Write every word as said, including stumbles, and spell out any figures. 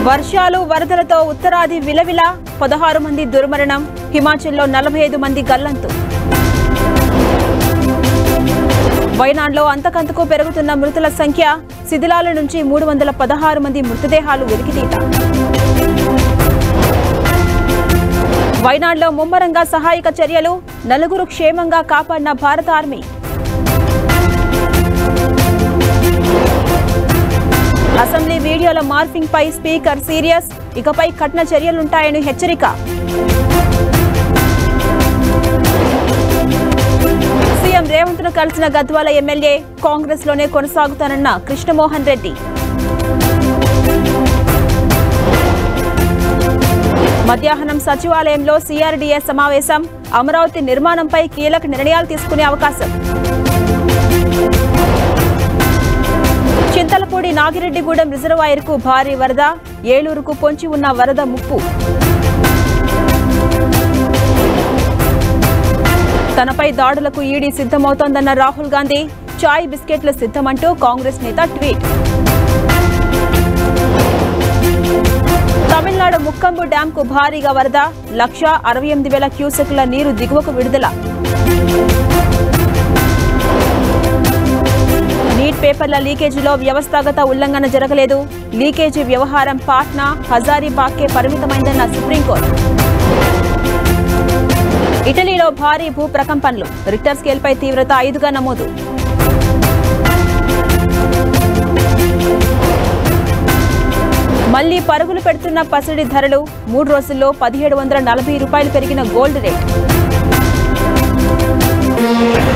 వర్షాలు వరదలతో ఉత్తరాది విలవిల పదహారు మంది దుర్మరణం. హిమాచల్లో నలభై ఐదు మంది గల్లంతు. వయనాడ్లో అంతకంతకు పెరుగుతున్న మృతుల సంఖ్య. శిథిలాల నుంచి మూడు వందల పదహారు మంది మృతదేహాలు వెలికితీత. వయనాడ్లో ముమ్మరంగా సహాయక చర్యలు. నలుగురు క్షేమంగా కాపాడిన భారత ఆర్మీ. అసెంబ్లీ వీడియోల మార్ఫింగ్ పై స్పీకర్ సీరియస్. ఇకపై కఠిన చర్యలుంటాయని హెచ్చరిక. సీఎం రేవంత్ ను కలిసిన గద్వాల ఎమ్మెల్యే. కాంగ్రెస్ లోనే కొనసాగుతానన్న కృష్ణమోహన్ రెడ్డి. మధ్యాహ్నం సచివాలయంలో సీఆర్డీఏ సమావేశం. అమరావతి నిర్మాణంపై కీలక నిర్ణయాలు తీసుకునే అవకాశం. చింతలపూడి నాగిరెడ్డిగూడెం రిజర్వాయర్కు భారీ వరద. ఏలూరుకు పొంచి ఉన్న వరద ముప్పు. తనపై దాడులకు ఈడీ సిద్ధమవుతోందన్న రాహుల్ గాంధీ. చాయ్ బిస్కెట్లు సిద్ధమంటూ కాంగ్రెస్ నేత ట్వీట్. తమిళనాడు ముక్కంబు డ్యాంకు భారీగా వరద. లక్ష అరవై ఎనిమిది వేల క్యూసెక్ల నీరు దిగువకు విడుదల. నీట్ పేపర్ల లీకేజీలో వ్యవస్థాగత ఉల్లంఘన జరగలేదు. లీకేజీ వ్యవహారం పాట్నా, హజారీబాగ్కే పరిమితమైందన్న సుప్రీంకోర్టు. ఇటలీలో భారీ భూ ప్రకంపనలు. రిక్టర్ స్కేల్పై తీవ్రత ఐదుగా నమోదు. మళ్లీ పరుగులు పెడుతున్న పసిడి ధరలు. మూడు రోజుల్లో పదిహేడు వందల నలభై రూపాయలు పెరిగిన గోల్డ్ రేట్.